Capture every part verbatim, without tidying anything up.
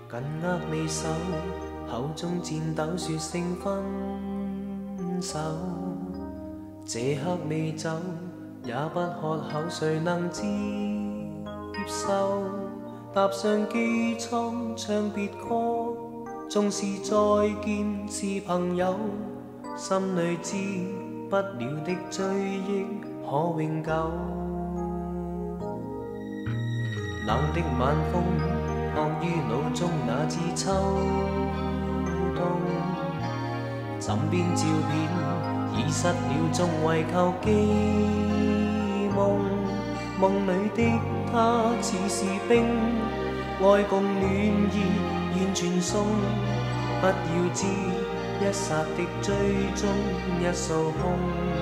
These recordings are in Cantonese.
紧握你手，口中颤抖说声分手。这刻你走，也不喝口，谁能接受？踏上机舱唱别歌，纵是再见是朋友，心里知不了的追忆可永久。冷的晚风放於腦中，那次秋冬，枕邊照片已失了蹤，為求記夢。夢裏的他似是冰，愛共暖意完全送。不要知一剎的追蹤，一掃空。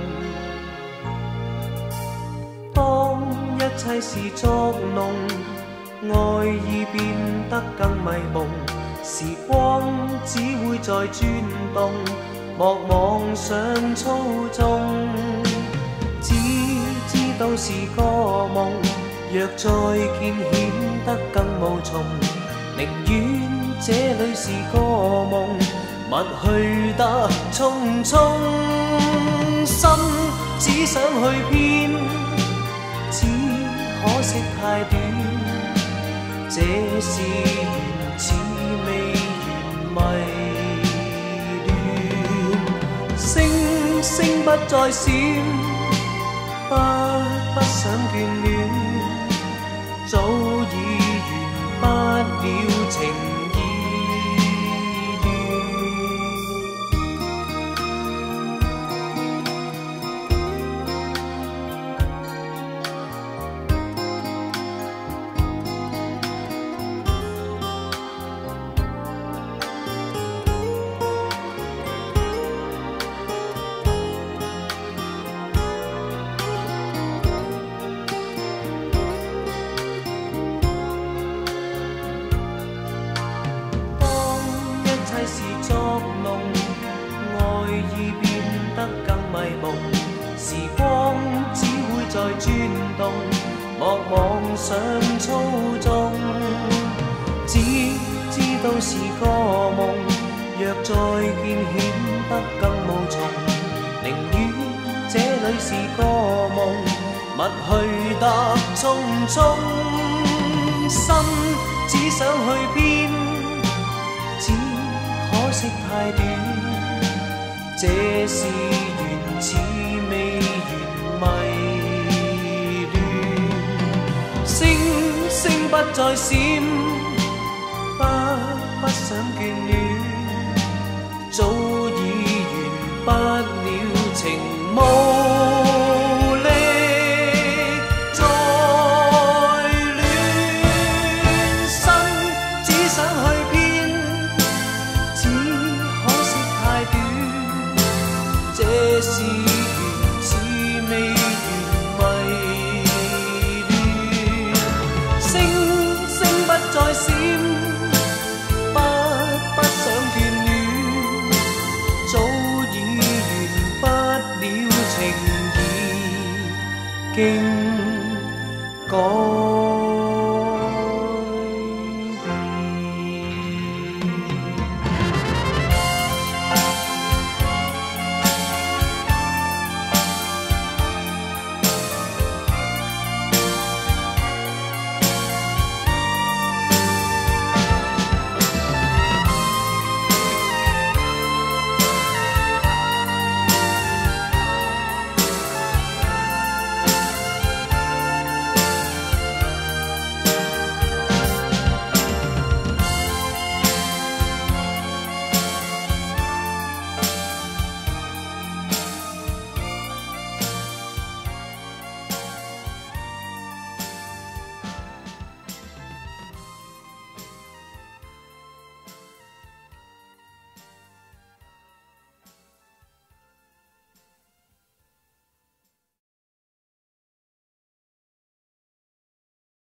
當一切是作弄，愛已變得更迷蒙，時光只會在轉動，莫妄想操縱。只知道是個夢，若再見顯得更無從，寧願這裏是個夢，勿去得匆匆。心只想去偏，只可惜太短。這是緣似未完迷戀，星星不再閃，不不想眷戀，早已完不了情意斷。是作弄，愛已變得更迷蒙，時光只會在轉動，莫妄想操縱。只知道是個夢，若再見顯得更無從，寧願這裏是個夢，勿去得匆匆。心只想去偏，只可惜太短，這是緣似未完迷戀。星星不再閃，不不想眷戀，早已完不了情無力再戀。心只想去偏，這是緣似未完迷戀。星星不再閃，不不想眷戀，早已完不了情意經過。